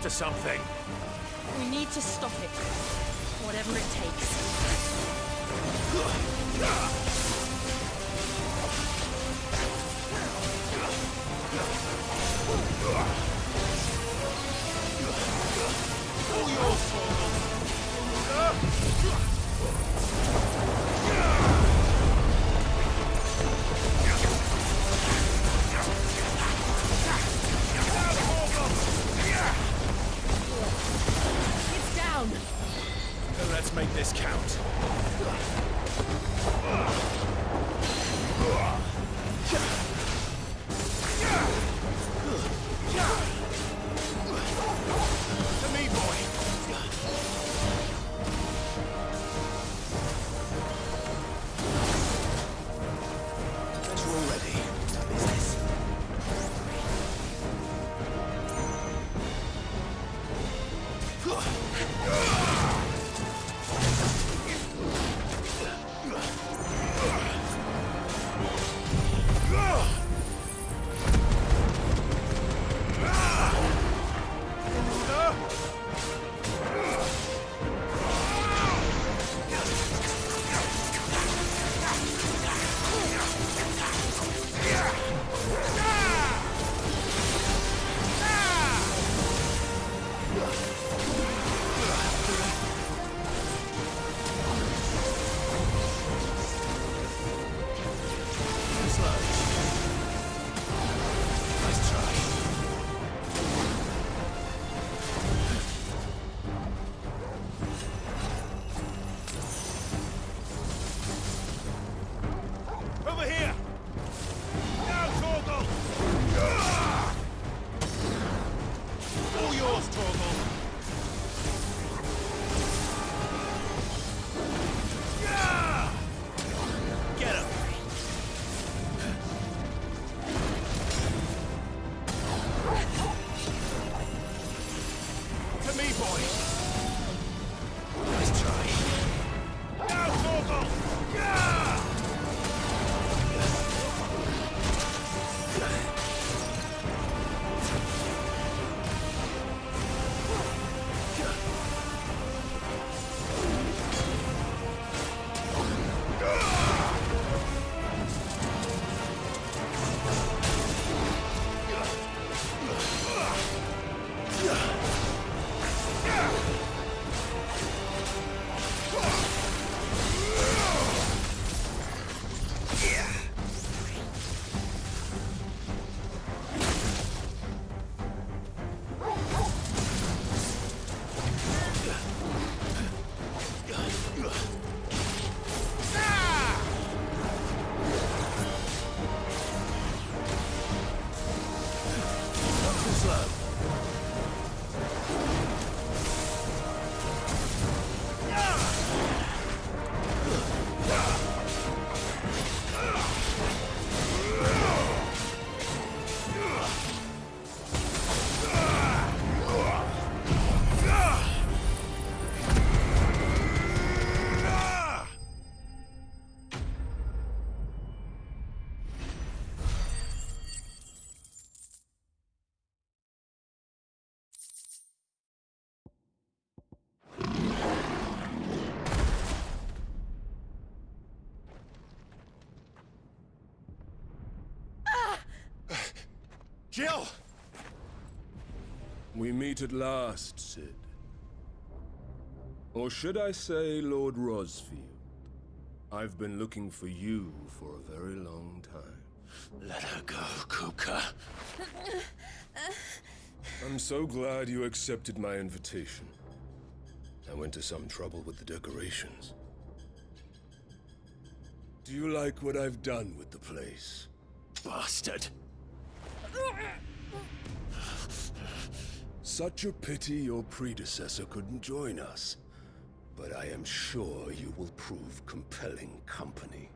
to something. We need to stop it. Whatever it takes. All yours, Coeurl. It's down. Let's make this count. To me, boy. Bet you're all ready. Business. Over here! Now, Coeurl! All yours, Coeurl! Get him! To me, boy! Nice try. Now, Coeurl! Jill! We meet at last, Sid. Or should I say, Lord Rosfield? I've been looking for you for a very long time. Let her go, Kuka. I'm so glad you accepted my invitation. I went to some trouble with the decorations. Do you like what I've done with the place? Bastard. Such a pity your predecessor couldn't join us. But I am sure you will prove compelling company.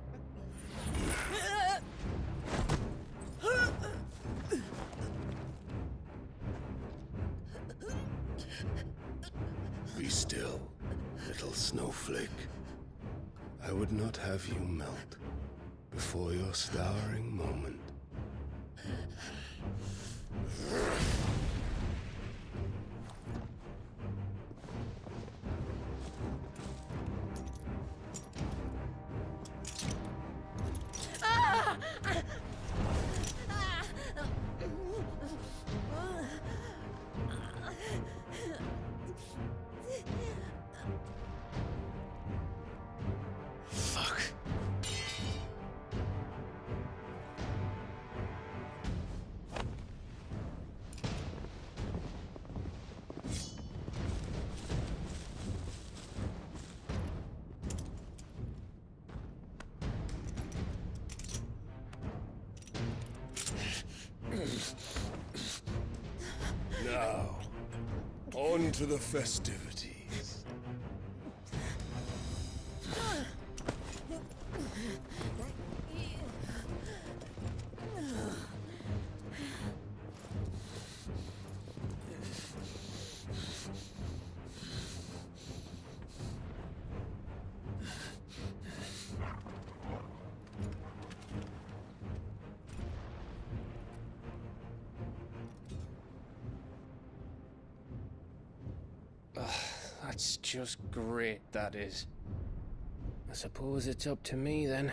Be still, little snowflake. I would not have you melt before your starring moment. Now, on to the festivities. That's just great, that is. I suppose it's up to me then.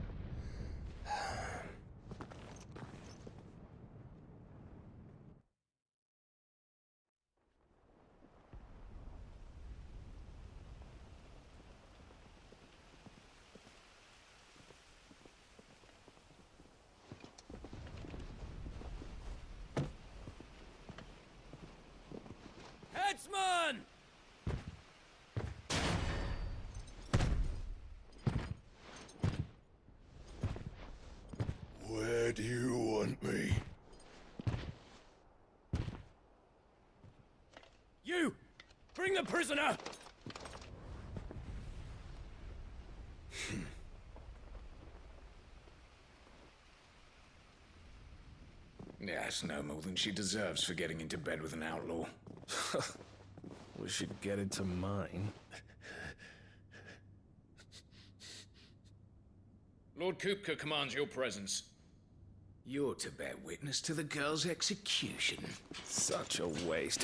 Headsman! Where do you want me? You! Bring the prisoner! Yeah, it's no more than she deserves for getting into bed with an outlaw. We should get into mine. Lord Kupka commands your presence. You're to bear witness to the girl's execution. Such a waste.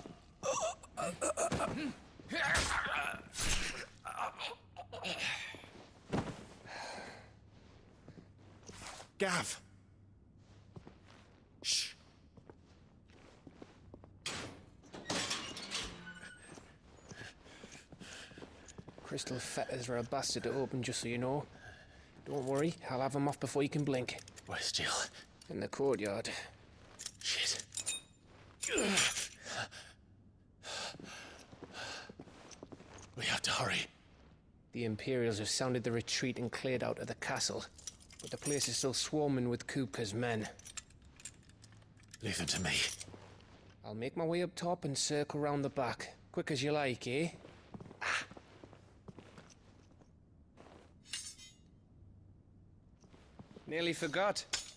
Gav! Shh! Crystal fetters are a bastard to open, just so you know. Don't worry, I'll have them off before you can blink. Where's Jill? In the courtyard. Shit. We have to hurry. The Imperials have sounded the retreat and cleared out of the castle. But the place is still swarming with Kupka's men. Leave them to me. I'll make my way up top and circle round the back. Quick as you like, eh? Nearly forgot.